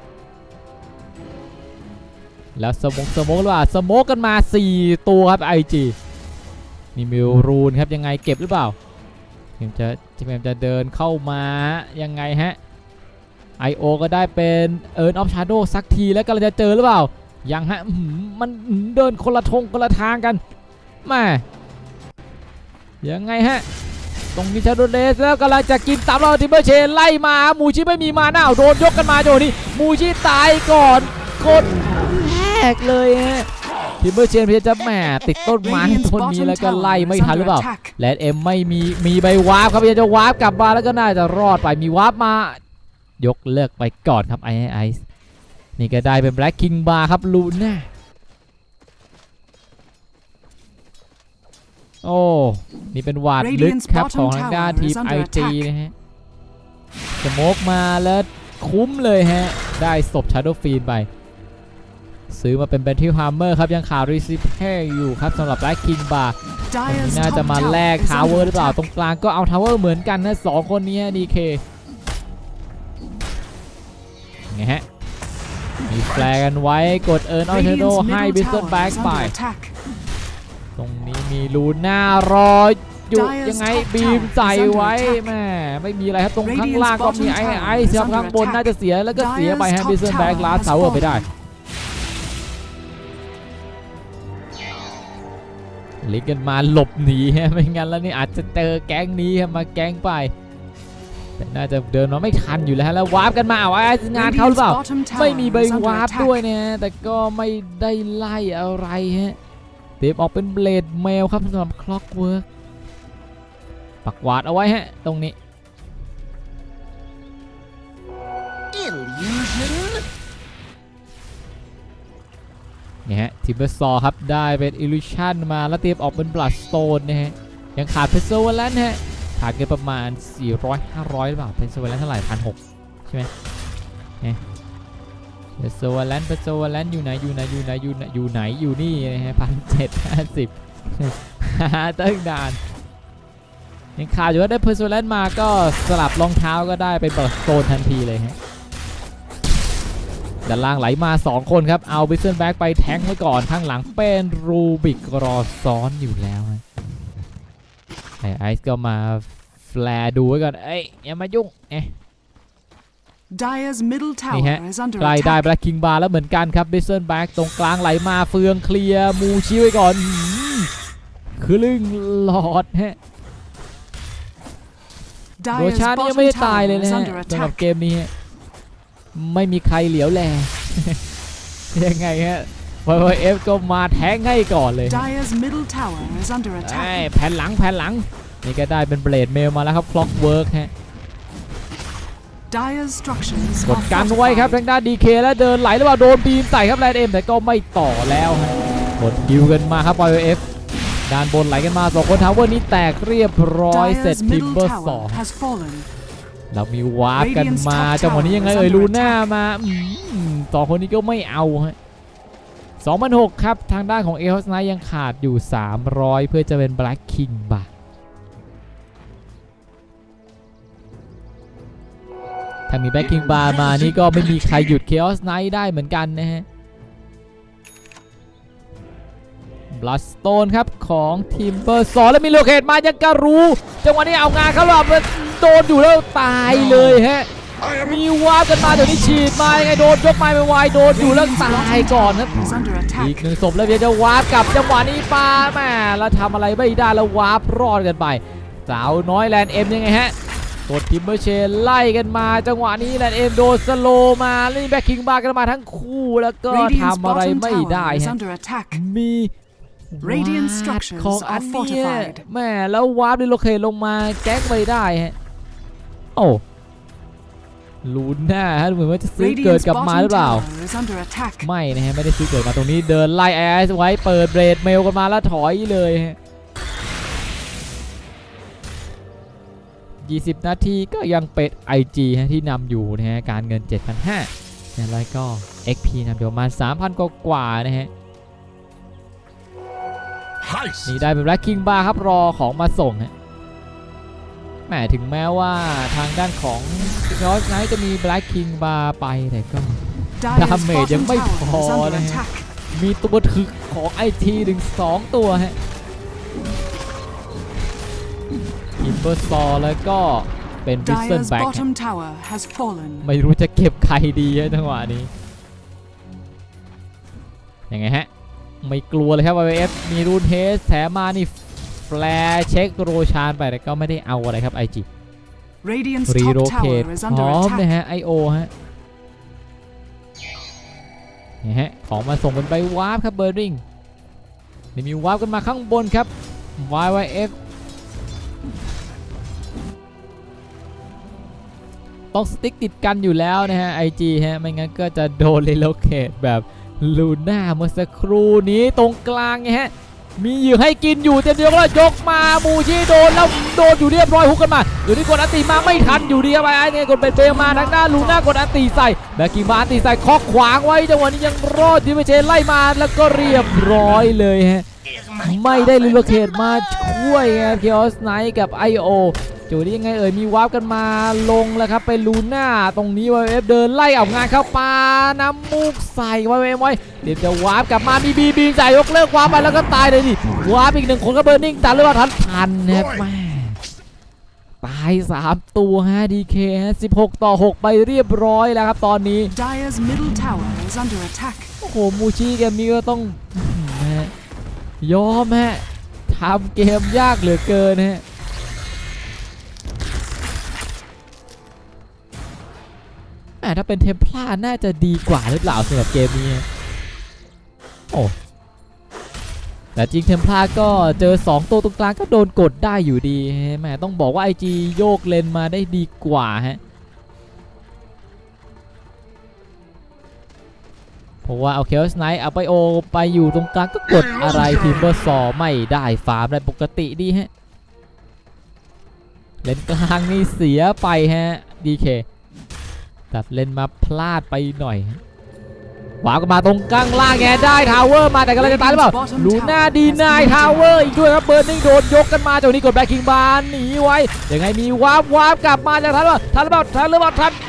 แล้วสโมกสโมกหรือเปล่าสโมกกันมาสี่ตัวครับ ไอ จี นี่มิลรูนครับยังไงเก็บหรือเปล่าเกมจะเกมจะเดินเข้ามายังไงฮะ ไอ โอ ก็ได้เป็นเอิร์นออฟชาร์โดสักทีแล้วก็จะเจอหรือเปล่ายังฮะมันเดินคนละทงคนละทางกันมายังไงฮะตรงนี้ชาโดเลสแล้วกำลังจะกินตามเราทิมเบอร์เชนไล่มามูชิไม่มีมาหน้าโดนยกกันมาโจนี่มูชิตายก่อนคนแรกเลยฮะทิมเบอร์เชนพยายามจะแหมติดต้นไม้ต้นนี้แล้วก็ไล่ไม่ทันหรือเปล่าแลนเอ็มไม่มีมีใบวาร์ปครับพยายามจะวาร์ปกลับมาแล้วก็น่าจะรอดไปมีวาร์ปมายกเลิกไปก่อนครับไอไอซ์นี่ก็ได้เป็นแบล็กคิงบาร์ครับลูน่าโอ้นี่เป็นวาดลึกครับของทางด้านทีม ไอ จี นะฮะสโมกมาแล้วคุ้มเลยฮะได้ศพชาร์โดฟีนไปซื้อมาเป็นแบนทิลฮาร์เมอร์ครับยังขาดรีซิปเพ่อยู่ครับสำหรับแบล็กคิงบาร์นี่น่าจะมาแลกทาวเวอร์หรือเปล่าตรงกลางก็เอาทาวเวอร์เหมือนกันนะสองคนนี้ดีเคไงฮะมีแฟลกันไว้กดเอิร์นออเทโดให้บิสเซนแบ็กไปตรงนี้มีลูน่ารออยู่ยังไงบีมใส่ไว้แม่ไม่มีอะไรครับตรงข้างล่างก็มีไอ้ไอ้เสียบข้างบนน่าจะเสียแล้วก็เสียไปแฮมบิสเซนแบ็กลาสเซาเวอร์ไปได้ลิกกันมาหลบหนีฮะไม่งั้นแล้วนี่อาจจะเจอแก๊งนี้มาแก๊งไปแต่น่าจะเดินมาไม่ทันอยู่แล้วฮะแล้ววาร์ปกันมาเอาไอ้งานเขาหรือเปล่าไม่มีใบวาร์ปด้วยเนี่ยแต่ก็ไม่ได้ไล่อะไรฮะเตรียมออกเป็นเบลดเมลครับสำหรับคล็อกเวิร์กปักวาดเอาไว้ฮะตรงนี้นี่ฮะทิมเบอร์ซอครับได้เป็นอิลูชันมาแล้วเตรียมออกเป็นบลัดสโตนนะฮะยังขาดเพเซอร์วันแลนด์ฮะขาดเกินประมาณสี่ร้อย ห้าร้อยหรือเปล่าเพเซอร์วันแลนด์เท่าไหร่พันหกใช่ไหมเนี่ยเพเซอร์วันแลนด์เพเซอร์วันแลนด์อยู่ไหนอยู่ไหนอยู่ไหนอยู่ไหนอยู่ไหนอยู่นี่นะฮะพันเจ็ดห้าสิบตั้งนานยังขาดอยู่ว่าได้เพเซอร์วันแลนด์มาก็สลับรองเท้าก็ได้เป็นบลัดสโตนทันทีเลยฮะด้านล่างไหลมาสองคนครับเอาบิสเซนแบ็กไปแทงไว้ก่อนข้างหลังเป็นรูบิกรอซ้อนอยู่แล้วไอไอซ์ก็มาแฟร์ดูไว้ก่อนเอ้ยอย่ามายุ่งเอ๊ะนี่ฮะใกล้ได้แบล็กคิงบาร์แล้วเหมือนกันครับบิสเซนแบ็กตรงกลางไหลมาเฟืองเคลียร์มูชิไว้ก่อนคือลึงหลอดฮะโดยชาตินี่ไม่ได้ตายเลยนะฮะสำหรับเกมนี้ไม่มีใครเหลียวแลยังไงฮะ ว ว เอฟ ก็มาแทงให้ก่อนเลยแผ่นหลังแผ่นหลังนี่ก็ได้เป็นเบลดเมลมาแล้วครับคล็อกเวิร์กฮะกดกันไว้ครับทางด้าน ดี เค แล้วเดินไหลหรือเปล่าโดนบีมใส่ครับแลนเอ็มแต่ก็ไม่ต่อแล้วฮะกดคิวกันมาครับ ว ว เอฟ ด้านบนไหลกันมาสองคนทาวเวอร์นี้แตกเรียบร้อยเสร็จทิมเบอร์สองเรามีวาร์ปกันมาจังหวะนี้ยังไงเอ่ยลูน่ามาสองคนนี้ก็ไม่เอาฮะสองพันหกครับทางด้านของเอลส์ไนท์ยังขาดอยู่สามร้อยเพื่อจะเป็นแบล็กคิงบาร์ถ้ามีแบล็กคิงบาร์มานี่ก็ไม่มีใครหยุดเคออสไนท์ได้เหมือนกันนะฮะบลัดสโตนครับของทีมเบอร์สองแล้วมีโลเคตมายังกระรู้จังหวะนี้เอางานเขาหลบโดนอยู่แล้วตายเลยฮะมีวาร์ปกันมาเดี๋ยวนี้ฉีดมายังไงโดนยกไม้ไปไวโดนอยู่แล้วตายก่อนนะ is under อีก attack. หนึ่งศพแล้วเดี๋ยวจะวาร์ปกลับจังหวะนี้ปาแม่แล้วทำอะไรไม่ได้แล้ววาร์ปรอดกันไปสาวน้อยแลนด์เอ็มยังไงฮะกดทิมเบอร์เชนไล่กันมาจังหวะนี้แลนด์เอ็มโดนสโลมาลี่แบ็คคิงบาร์กันมาทั้งคู่แล้วก็ Radiant's ทำอะไร bottom ไม่ได้ tower is ฮะ under attack. มี Radiant วาร์ป structures ของอัน are เนี้ย fortified. แม่แล้ววาร์ปดิโลเคทลงมาแก๊กไม่ได้ฮะโอ้ลูน่าฮะเหมือนว่าจะซื้อเกิด Radiant's กลับมาห bottom รือเปล่า tower is under attack. ไม่นะฮะไม่ได้ซื้อเกิดมาตรงนี้เดินไล่แอสไว้เปิดเบรดเมลกันมาแล้วถอยเลยฮะยี่สิบนาทีก็ยังเป็ด ไอ จี ฮะที่นำอยู่นะฮะการเงิน เจ็ดพันห้าร้อย แล้วก็ เอ็กซ์ พี นำอยู่ประมาณ สามพัน กว่าๆนะฮะนี่ได้เป็นแบล็คคิงบาร์ครับรอของมาส่งฮะแหมถึงแม้ว่าทางด้านของยอร์จไนท์จะมีแบล็คคิงบาร์ไปแต่ก็ Dire's Damage ยัง bottom ไม่ tower พอ is under นะฮะ attack. มีตัวถึกของ ไอ ที ถึงสองตัวฮะอิมเปอร์ซอร์แล้วก็เป็นวิสเซน Dire's แบ็ก bottom tower has fallen. ไม่รู้จะเก็บใครดีฮะจังหวะนี้ยังไงฮะไม่กลัวเลยครับ วาย เอฟ มีรูนเฮสแถมมานี่แฟร์เช็คโรชานไปแต่ก็ไม่ได้เอาอะไรครับ ไอ จี Radiant's รี top โรเคท tower is พ under ร้อมนะ attack. ฮะ ไอ โอ ฮะนี่ฮะของมาส่งเป็นใบวาร์ปครับเบอร์ริงนี่มีวาร์ปกันมาข้างบนครับ วาย วาย เอฟ ต้องสติ๊กติดกันอยู่แล้วนะฮะ ไอ จี ฮะไม่งั้นก็จะโดนรีโลเคทแบบลูน่าเมื่อสักครู่นี้ตรงกลางไงฮะมีเหยื่อให้กินอยู่เต็มเดียวก็ยกมามูชีโดนแล้วโดนอยู่เรียบร้อยฮุกกันมาเดี๋ยวนี้กดอันตีมาไม่ทันอยู่ดีครับไอ้เนี่ยกดเป็นเบลมาทางด้านลูน่ากดอันตีใส่แบกิงมาอันตีใส่เคาะขวางไว้จังหวะนี้ยังรอดที่ไม่เชนไล่มาแล้วก็เรียบร้อยเลยฮะไม่ได้รีโลเคทมาช่วยไงเคียร์สไนท์กับ ไอ โอ จูนี่ยังไงเอ่ยมีวาร์ปกันมาลงแล้วครับไปลูน่าตรงนี้ วาย เอฟ เดินไล่เอางานเข้าปาน้ำมูกใส่ วาย เอฟ ไว้เดี๋ยวจะวาร์ปกลับมามีบีบีใส่ยกเลิกวาร์ปไปแล้วก็ตายเลยดิวาร์ปอีกหนึ่งคนก็เบิร์นิ่งตันหรือว่าทันทันนะครับแม่ตายสามตัวฮะ ดี เค ฮะสิบหกต่อหกไปเรียบร้อยแล้วครับตอนนี้ Dire's middle tower is under attack. โอ้โหมูชิเกมนี้ก็ต้องยอมฮะทำเกมยากเหลือเกินฮะถ้าเป็นเทมเพลาน่าจะดีกว่าหรือเปล่าสำหรับเกมนี้โอ้แต่จริงเทมเพลาก็เจอสองตัวตรงกลางก็โดนกดได้อยู่ดีแหมต้องบอกว่า ไอ จี โยกเลนมาได้ดีกว่าฮะเพราะว่าเอาเคลสไนท์เอาไปโอไปอยู่ตรงกลางก็กดอะไรทีมเบอร์ซอไม่ได้ฟาร์มได้ปกติดีฮะเลนกลางนี่เสียไปฮะ ดี เคตัดเลนมาพลาดไปหน่อยวาร์ปกันมาตรงกลางล่างแงได้ทาวเวอร์มาแต่กำลังจะตายหรือเปล่าลูน่าดีนายทาวเวอร์อีกด้วยครับเบิร์นิ่งโดนยกกันมาจากนี้กดแบ็คคิงบาร์หนีไว้ยังไงมีวาร์ปวาร์ปกลับมาจากทันหรือเปล่าทันหรือเปล่าทันหรือเปล่าทัน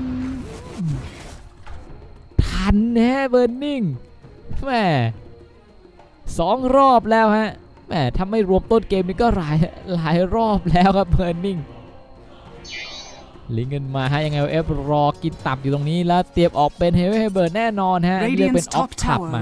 ทันแน่เบิร์นิ่งแหมสองรอบแล้วฮะแหมถ้าไม่รวมต้นเกมนี้ก็หลายหลายรอบแล้วครับเบิร์นิ่งลิงเงินมาฮะยังไงเอฟรอกินตับอยู่ตรงนี้แล้วเตรียมออกเป็นเฮเวอร์เบิร์นแน่นอนฮะเรียกเป็นออฟทับมา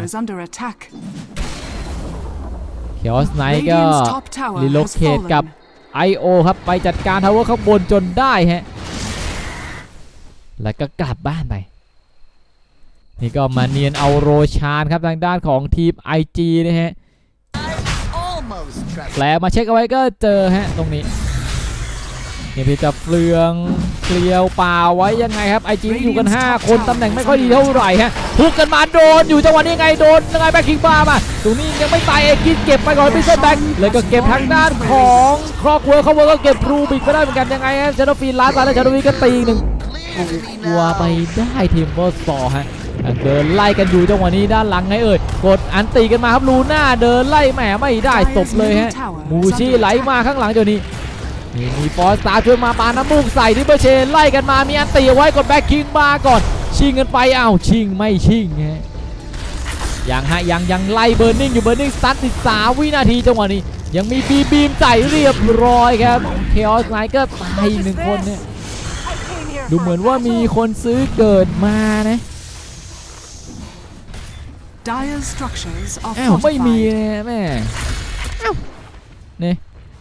เคียวสไนท์ก็รีโลเคทกับ ไอ โอ ครับไปจัดการทาวเวอร์ข้างบนจนได้ฮะแล้วก็กลับบ้านไปนี่ก็มาเนียนเอาโรชานครับทางด้านของทีม ไอ จี นะฮะแปลมาเช็คเอาไว้ก็เจอฮะตรงนี้เนี่ยพี่จะเปลืองเกลียวป่าไว้ยังไงครับ ไอ จี อยู่กันห้าคนตำแหน่งไม่ค่อยดีเท่าไหร่ฮะทุกกันมาโดนอยู่จังหวะนี้ไงโดนยังไงแบ็คคิงบาร์มาตรงนี้ยังไม่ตายเอกินเก็บไปก่อนพิซซ่าแบ็คเลยก็เก็บทางด้านของครอกเวิร์คเขาเวิร์คก็เก็บรูบิกไปได้เหมือนกันยังไงฮะชาโดฟีนล้านตาแล้วชาโดวีก็ตีหนึ่งตัวไปได้ทีมบอสซอฮะเดินไล่กันอยู่จังหวะนี้ด้านหลังไงเอ่ยกดอันตีกันมาครับลูน่าเดินไล่แหมไม่ได้ตบเลยฮะมูชีไหลมาข้างหลังเดี๋ยวนี้นี่มีฟอสตาร์ช่วยมาปาน้ำมูกใส่ที่เบอร์เชนไล่กันมามีอันตีเอาไว้กดแบ็คคิงบาร์ก่อนชิงกันไปอ้าวชิงไม่ชิงฮะยังฮะยังยังไล่เบอร์นิ่งอยู่เบอร์นิ่งสตาร์ทติดสามวินาทีจังหวะนี้ยังมีบีบีมใส่เรียบร้อยครับเคออสไนท์ก็ตายอีกหนึ่งคนเนี่ยดูเหมือนว่ามีคนซื้อเกิดมานะ Dire's structures are อ้าวไม่มี fortified. นะแม่อ้าวนี่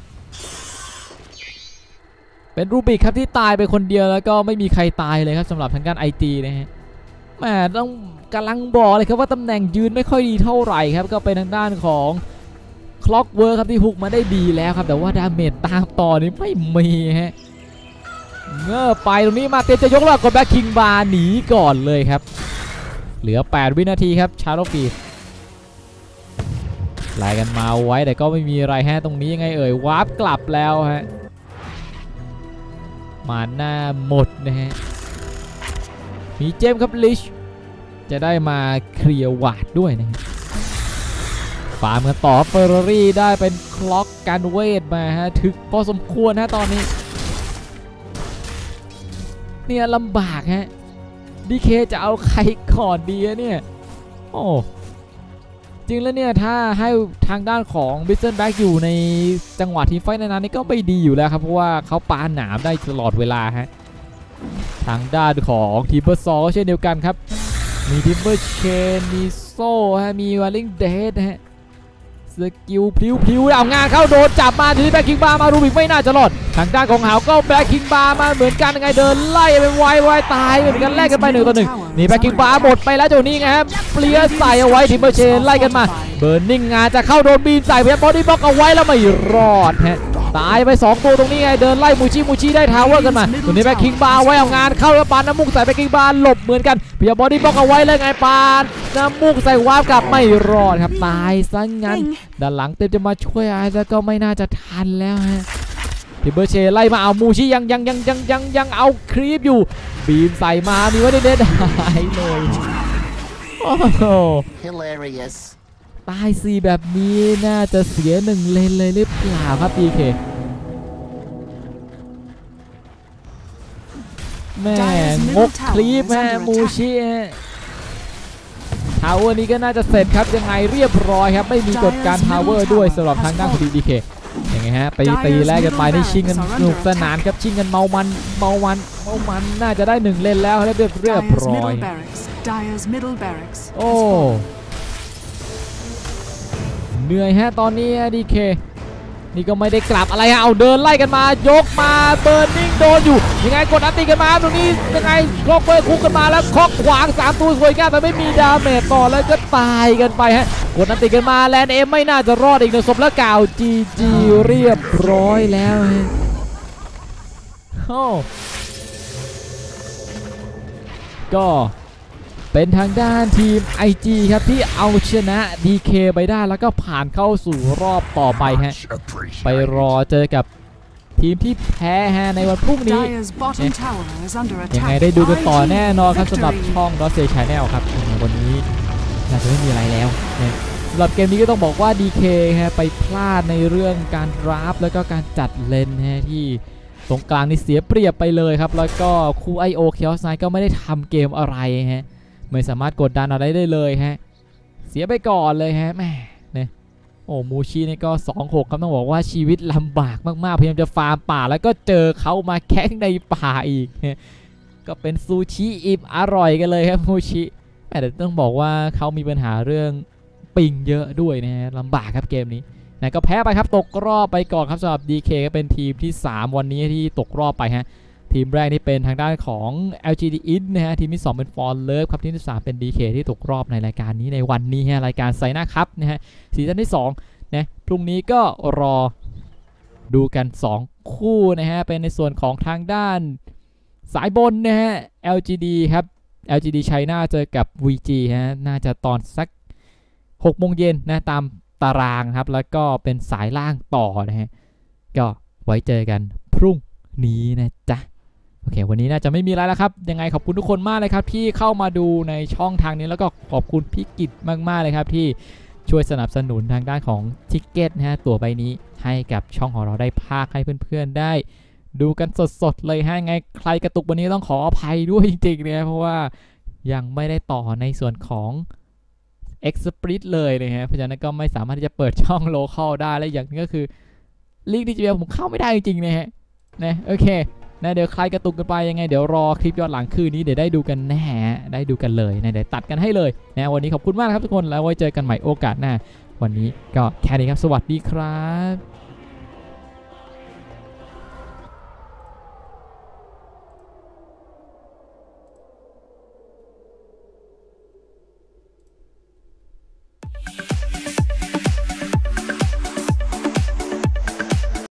เป็นรูบิกครับที่ตายไปคนเดียวแล้วก็ไม่มีใครตายเลยครับสำหรับทางการไอทีนะฮะแม่ต้องกำลังบอกเลยครับว่าตำแหน่งยืนไม่ค่อยดีเท่าไหร่ครับก็เป็นทางด้านของคล็อกเวิร์คครับที่ฮุกมาได้ดีแล้วครับแต่ว่าดาเมจตามต่อนี้ไม่มีฮะเงือไปตรงนี้มาเตรียมจะยกแล้วกดแบ็คคิงบาร์หนีก่อนเลยครับเหลือแปดวินาทีครับชาร์โลฟีไล่กันมาไว้แต่ก็ไม่มีอะไรฮะตรงนี้ยังไงเอ่ยวาร์ปกลับแล้วฮะมาหน้าหมดนะฮะมีเจมส์ครับลิชจะได้มาเคลียร์วาดด้วยนะฮะฟาร์มกันต่อเฟอร์รารี่ได้เป็นคล็อกการเวทมาฮะถึกพอสมควรฮะตอนนี้เนี่ยลำบากฮะดีเคจะเอาใครก่อนดีเนี่ยโอ้จริงแล้วเนี่ยถ้าให้ทางด้านของบิสเซนแบ็กอยู่ในจังหวะทีมไฟท์นั้นนี่ก็ไม่ดีอยู่แล้วครับเพราะว่าเขาปาหนามได้ตลอดเวลาฮะทางด้านของทีมเบอร์ซอเช่นเดียวกันครับมีทิมเบอร์เชนมีโซ่ฮะมีวาลิงเดดฮะสกิลพลิ้วพลิ้วเอางานเข้าโดนจับมาทีนี้แบ็คคิงบาร์มารูบิกไม่น่าจะรอดทางด้านของหาวก็แบ็คคิงบาร์มาเหมือนกันยังไงเดินไล่ไปไวไวตายเหมือนกันแลกกันไปหนึ่งต่อหนึ่งนี่แบ็คคิงบาร์หมดไปแล้วเจ้านี้ไงครับเปลี่ยนใส่เอาไว้ทีมเบอร์เชนไล่กันมาเบิร์นนิ่งงานจะเข้าโดนบีมใส่พยายามบอดี้บล็อกเอาไว้แล้วไม่รอดฮะตายไปสองตัวตรงนี้ไงเดินไล่มูชิมูชิได้ทาวเวอร์กันมาตรงนี้แบ็คคิงบาร์ไว้เอางานเข้าแล้วปานน้ำมูกใส่แบ็คคิงบาร์หลบเหมือนกันพยายามบอดี้บล็อกเอาไว้แล้วไงปานน้ำมูกใส่วาร์ปกลับไม่รอดครับตายซะงั้นด้านหลังเต็มจะมาช่วยไอ้แล้วก็ไม่น่าจะทันแล้วฮะทีเบอร์เชไล่มาเอามูชิยังยังยังยังยังยังเอาครีปอยู่บีมใส่มามีว่าเด็ดๆหายเลยโอ้โห Hilarious ตายสี่แบบนี้น่าจะเสียหนึ่งเลนเลยหรือเปล่าครับดีเคแม่งกคลีปฮะมูชิฮะทาวเวอร์นี้ก็น่าจะเสร็จครับยังไงเรียบร้อยครับไม่มีกฎการทาวเวอร์ด้วยสำหรับทางด้านของดีเคยังไงฮะไปตีแรกกันไปนี่ชิงกันสนุกสนานครับชิงกันเมามันเมามันเมามันน่าจะได้หนึ่งเลนแล้วเรียบเรียบร้อยโอ้เหนื่อยฮะตอนนี้ดีเคนี่ก็ไม่ได้กลับอะไรฮะเอาเดินไล่กันมายกมาเบิร์นนิ่งโดนอยู่ยังไงกดอันตีกันมาตรงนี้ยังไงคล็อกเบอร์คุกกันมาแล้วคล็อกขวางสามตัวสวยงามแต่ไม่มีดาเมจต่อแล้วก็ตายกันไปฮะกดอันตีกันมาแลนเอ็มไม่น่าจะรอดอีกหนึ่งศพแล้วกล่าวจีจีเรียบร้อยแล้วฮะโอ้ก็เป็นทางด้านทีม ไอ จี ครับที่เอาชนะ ดี เค ไปได้แล้วก็ผ่านเข้าสู่รอบต่อไปฮะไปรอเจอกับทีมที่แพ้ฮะในวันพรุ่งนี้ยังไงได้ดูกันต่อแน่นอนครับสำหรับช่อง Dot Say Channel ครับวันนี้น่าจะไม่มีอะไรแล้วสำหรับเกมนี้ก็ต้องบอกว่า ดี เค ฮะไปพลาดในเรื่องการดราฟแล้วก็การจัดเลนฮะที่ตรงกลางนี่เสียเปรียบไปเลยครับแล้วก็คู่ ไอ โอ Chaos Knight ก็ไม่ได้ทำเกมอะไรฮะไม่สามารถกดดันอะไรได้เลยฮะเสียไปก่อนเลยฮะแม่เนี่ยโอ้มูชินี่ก็สองหกครับต้องบอกว่าชีวิตลำบากมากๆพยายามจะฟาร์มป่าแล้วก็เจอเขามาแข่งในป่าอีกก็เป็นซูชิอิ่มอร่อยกันเลยครับมูชิแต่ต้องบอกว่าเขามีปัญหาเรื่องปิงเยอะด้วยนะฮะลำบากครับเกมนี้นะก็แพ้ไปครับตกรอบไปก่อนครับสำหรับ ดี เค ก็เป็นทีมที่สามวันนี้ที่ตกรอบไปฮะทีมแรกนี่เป็นทางด้านของ แอล จี ดี อิน นะฮะทีมที่สองเป็น For Love ครับทีมที่สามเป็น ดี เค ที่ตกรอบในรายการนี้ในวันนี้ฮะรายการไซน่าคัพนะฮะซีซั่นที่สองนะพรุ่งนี้ก็รอดูกันสองคู่นะฮะเป็นในส่วนของทางด้านสายบนนะฮะ แอล จี ดี ครับ แอล จี ดี China เจอกับ วี จี ฮะน่าจะตอนสักหกโมงเย็นนะตามตารางครับแล้วก็เป็นสายล่างต่อนะฮะก็ไว้เจอกันพรุ่งนี้นะจ๊ะโอเควันนี้น่าจะไม่มีอะไรแล้วครับยังไงขอบคุณทุกคนมากเลยครับที่เข้ามาดูในช่องทางนี้แล้วก็ขอบคุณพี่กิตมากๆเลยครับที่ช่วยสนับสนุนทางด้านของทิกเก็ตนะฮะตั๋วใบนี้ให้กับช่องของเราได้พากให้เพื่อนๆได้ดูกันสดๆเลยฮะไงใครกระตุกวันนี้ต้องขออภัยด้วยจริงๆเนี่ยเพราะว่ายังไม่ได้ต่อในส่วนของ Exprit เลยนะฮะเพราะฉะนั้นก็ไม่สามารถที่จะเปิดช่อง Local ได้และอย่างนึงก็คือลิงก์ดิจิทัลผมเข้าไม่ได้จริงๆนะฮะนะโอเคนะเดี๋ยวใครกระตุกกันไปยังไงเดี๋ยวรอคลิปย้อนหลังคืนนี้เดี๋ยวได้ดูกันแน่ได้ดูกันเลยนะเดี๋ยวตัดกันให้เลยนะวันนี้ขอบคุณมากครับทุกคนแล้วไว้เจอกันใหม่โอกาสหน้าวันนี้ก็แค่นี้ครับสวัสดีครับ